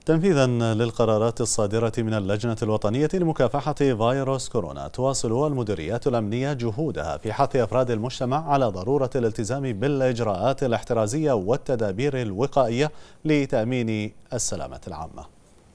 تنفيذا للقرارات الصادرة من اللجنة الوطنية لمكافحة فيروس كورونا، تواصل المديريات الأمنية جهودها في حث أفراد المجتمع على ضرورة الالتزام بالإجراءات الاحترازية والتدابير الوقائية لتأمين السلامة العامة.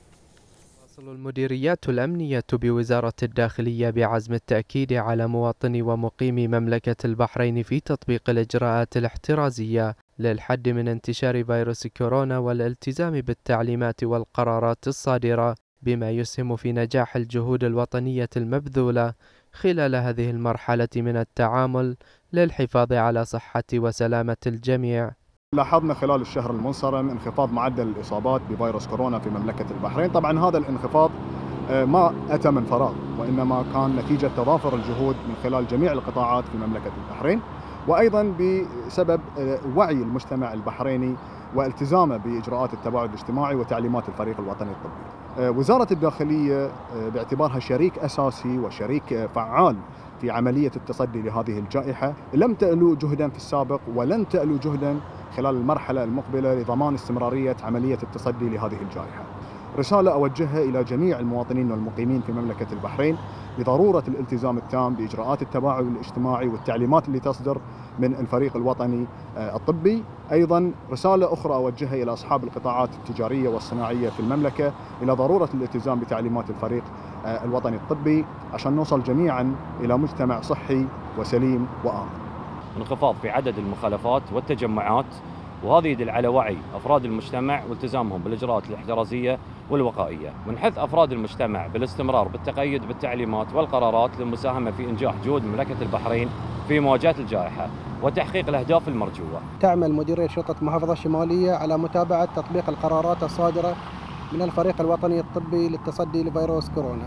تواصل المديريات الأمنية بوزارة الداخلية بعزم التأكيد على مواطني ومقيمي مملكة البحرين في تطبيق الإجراءات الاحترازية للحد من انتشار فيروس كورونا والالتزام بالتعليمات والقرارات الصادرة، بما يسهم في نجاح الجهود الوطنية المبذولة خلال هذه المرحلة من التعامل للحفاظ على صحة وسلامة الجميع. لاحظنا خلال الشهر المنصرم انخفاض معدل الإصابات بفيروس كورونا في مملكة البحرين. طبعا هذا الانخفاض ما أتى من فراغ، وإنما كان نتيجة تضافر الجهود من خلال جميع القطاعات في مملكة البحرين، وأيضا بسبب وعي المجتمع البحريني والتزامه بإجراءات التباعد الاجتماعي وتعليمات الفريق الوطني الطبي. وزارة الداخلية باعتبارها شريك أساسي وشريك فعال في عملية التصدي لهذه الجائحة لم تألو جهدا في السابق ولن تألو جهدا خلال المرحلة المقبلة لضمان استمرارية عملية التصدي لهذه الجائحة. رسالة أوجهها إلى جميع المواطنين والمقيمين في مملكة البحرين بضرورة الالتزام التام بإجراءات التباعد الاجتماعي والتعليمات اللي تصدر من الفريق الوطني الطبي. أيضا رسالة أخرى أوجهها إلى أصحاب القطاعات التجارية والصناعية في المملكة إلى ضرورة الالتزام بتعليمات الفريق الوطني الطبي عشان نوصل جميعا إلى مجتمع صحي وسليم وآمن. انخفاض في عدد المخالفات والتجمعات، وهذا يدل على وعي أفراد المجتمع والتزامهم بالإجراءات الاحترازية والوقائية. ونحث أفراد المجتمع بالاستمرار بالتقيد بالتعليمات والقرارات للمساهمة في إنجاح جهود مملكة البحرين في مواجهة الجائحة وتحقيق الأهداف المرجوة. تعمل مديرية شرطة محافظة الشمالية على متابعة تطبيق القرارات الصادرة من الفريق الوطني الطبي للتصدي لفيروس كورونا،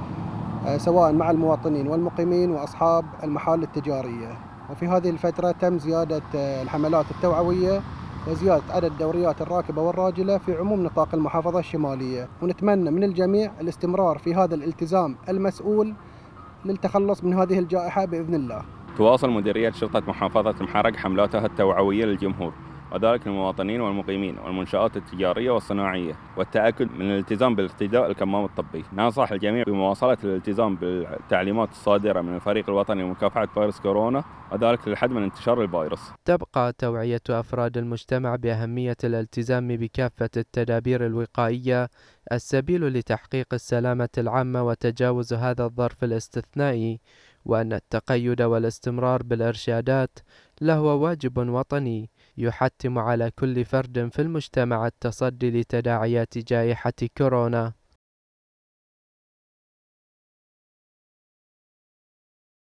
سواء مع المواطنين والمقيمين وأصحاب المحال التجارية. وفي هذه الفترة تم زيادة الحملات التوعوية وزيادة عدد دوريات الراكبة والراجلة في عموم نطاق المحافظة الشمالية، ونتمنى من الجميع الاستمرار في هذا الالتزام المسؤول للتخلص من هذه الجائحة بإذن الله. تواصل مديرية شرطة محافظة محرق حملاتها التوعوية للجمهور وذلك للمواطنين والمقيمين والمنشآت التجارية والصناعية، والتأكد من الالتزام بالارتداء الكمام الطبي. ننصح الجميع بمواصلة الالتزام بالتعليمات الصادرة من الفريق الوطني لمكافحة فيروس كورونا وذلك للحد من انتشار الفيروس. تبقى توعية أفراد المجتمع بأهمية الالتزام بكافة التدابير الوقائية السبيل لتحقيق السلامة العامة وتجاوز هذا الظرف الاستثنائي، وأن التقيد والاستمرار بالإرشادات لهو واجب وطني يحتم على كل فرد في المجتمع التصدي لتداعيات جائحة كورونا.